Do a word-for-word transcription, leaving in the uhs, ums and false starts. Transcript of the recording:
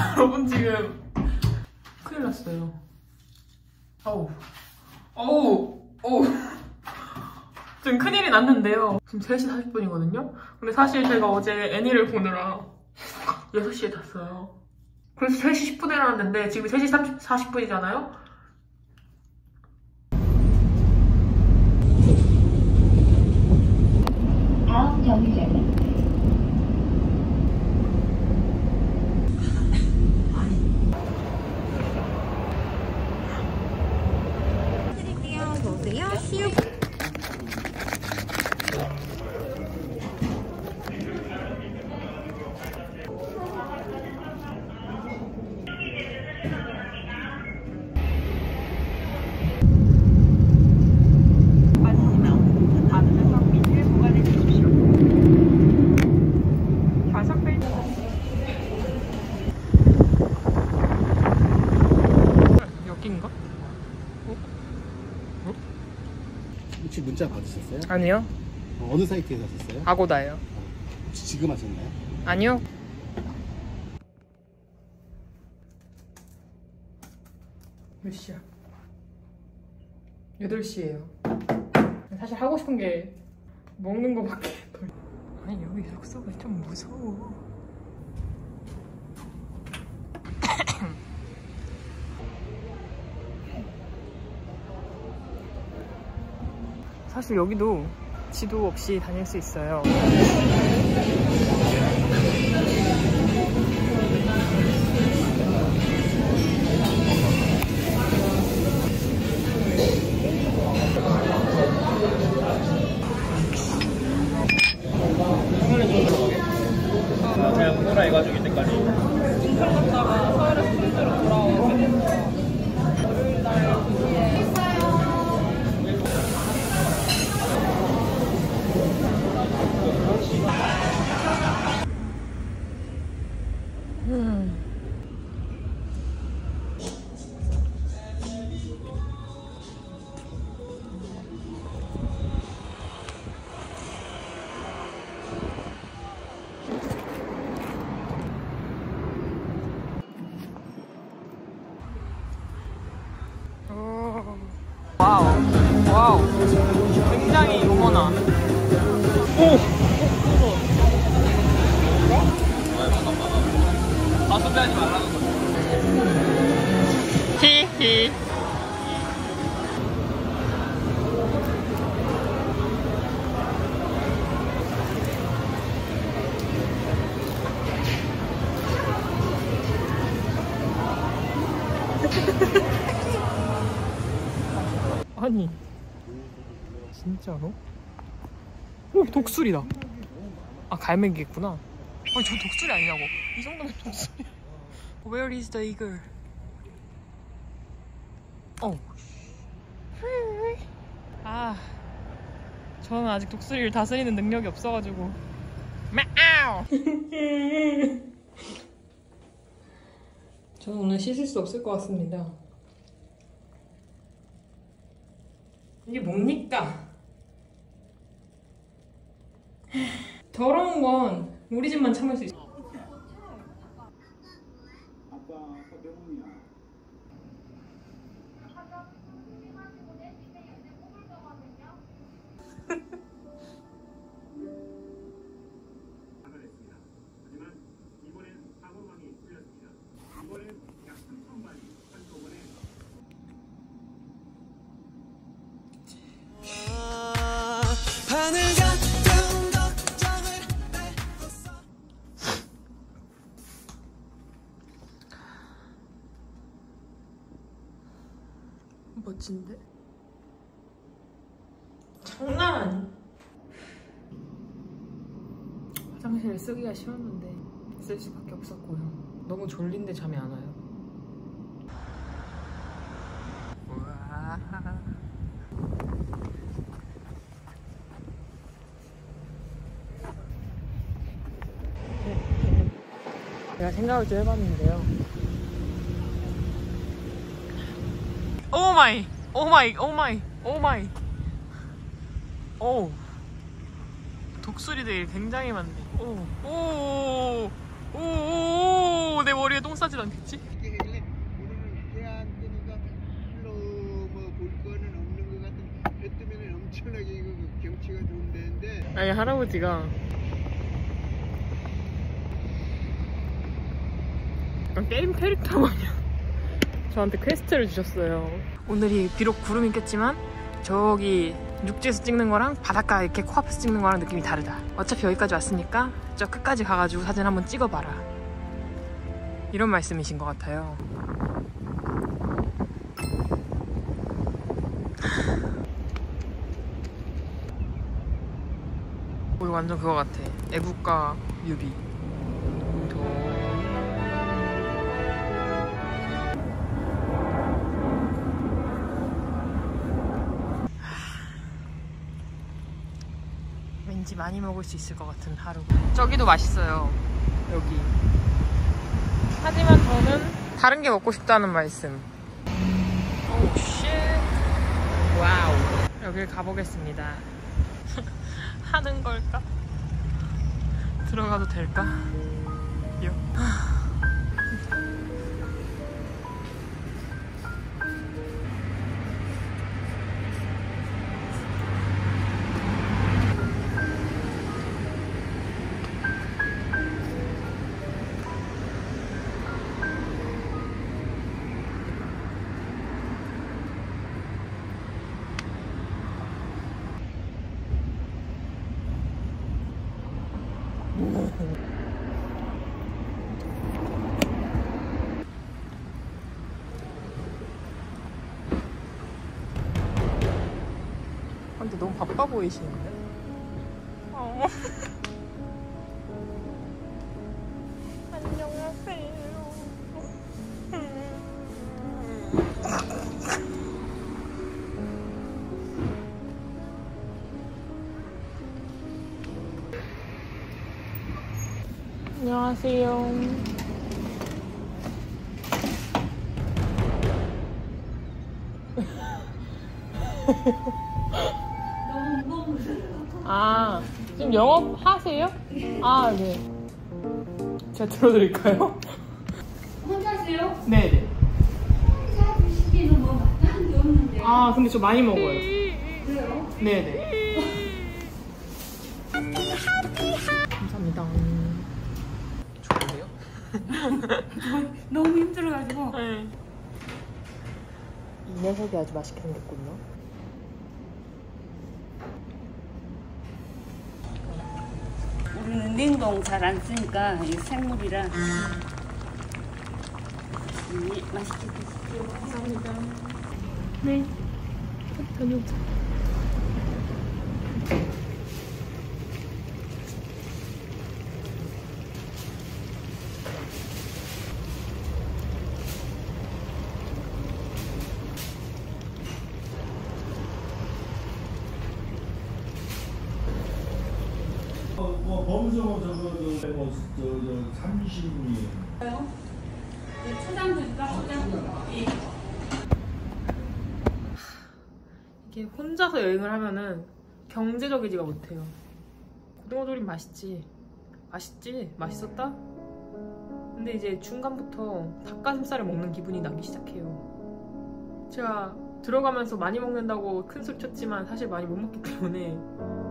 여러분 지금 큰일 났어요. 어우 어우 어우 지금 큰일이 났는데요. 지금 세 시 사십 분이거든요 근데 사실 제가 어제 애니를 보느라 여섯 시에 잤어요. 그래서 세 시 십 분에 일어났는데 지금 세 시 사십 분이잖아요 다음 정류장은 드릴게요. 보세요. 시우. 여긴가? 어? 어? 혹시 문자 받으셨어요? 아니요. 어, 어느 사이트에서 하셨어요? 아고다요. 혹시 지금 하셨나요? 아니요. 몇 시야? 여덟 시예요. 사실 하고 싶은 게 먹는 거밖에 덜... 아니 여기 숙소가 좀 무서워. 사실 여기도 지도 없이 다닐 수 있어요. 그냥 오라 해가지고 이때까지 인천 갔다가 서울에서 순대로 돌아오고 월요일날 도시에 음. 와우, 와우, 굉장히 유머나. 오! 아 소비하지 말라는 거지. 히히. 아니 진짜로? 오 독수리다. 아 갈매기겠구나. 아니 저 독수리 아니냐고. 이 정도면 독수리. Where is the eagle? 어. 아 저는 아직 독수리를 다스리는 능력이 없어가지고. 마우. 저는 오늘 씻을 수 없을 것 같습니다. 이게 뭡니까? 더러운 건 우리 집만 참을 수 있어. 멋진데? 장난 아니야. 화장실을 쓰기가 싫었는데 쓸 수밖에 없었고요. 너무 졸린데 잠이 안 와요. 우와. 제가 생각을 좀 해봤는데요. 오 마이, 오 마이, 오 마이, 오 마이. 오. 독수리들이 굉장히 많네. 오, 오, 오, 오, 오, 내 머리에 똥 싸지 나오질 않겠지? 이렇게 하길래 오늘은 해 안 뜨니까 별로 뭐 볼 거는 없는 것 같은, 해 뜨면 엄청나게 이거 그 경치가 좋은 데인데. 아니 할아버지가 약간 게임 캐릭터 마냥 저한테 퀘스트를 주셨어요. 오늘이 비록 구름이 꼈지만 저기 육지에서 찍는 거랑 바닷가 이렇게 코앞에서 찍는 거랑 느낌이 다르다. 어차피 여기까지 왔으니까 저 끝까지 가가지고 사진 한번 찍어봐라, 이런 말씀이신 것 같아요. 이거 완전 그거 같아. 애국가 뮤비. 왠지 많이 먹을 수 있을 것 같은 하루. 저기도 맛있어요, 여기. 하지만 저는 다른 게 먹고 싶다는 말씀. 오, 쉣. 와우. 여길 가보겠습니다. 하는 걸까? 들어가도 될까? 요. 근데 너무 바빠 보이시는데? 어. 안녕하세요. 안녕하세요. 아, 지금 영업하세요? 아, 네. 제가 들어드릴까요? 혼자세요? 네네. 혼자 드시기는 뭐 마땅한 게 없는데. 아, 근데 저 많이 먹어요. 그래요? 네네. 감사합니다. 좋은데요? 너무 힘들어가지고. 네. 이 녀석이 아주 맛있게 생겼군요. 우리는 냉동 잘 안 쓰니까 이 생물이라 음, 맛있게 드십시오. 감사합니다. 네. 다녀오자. 뭐 범성어 저거 저거 저저 삼십분이 이게 혼자서 여행을 하면은 경제적이지가 못해요. 고등어조림 맛있지? 맛있지? 맛있었다? 근데 이제 중간부터 닭가슴살을 먹는 기분이 나기 시작해요. 제가 들어가면서 많이 먹는다고 큰 소리 쳤지만 사실 많이 못 먹기 때문에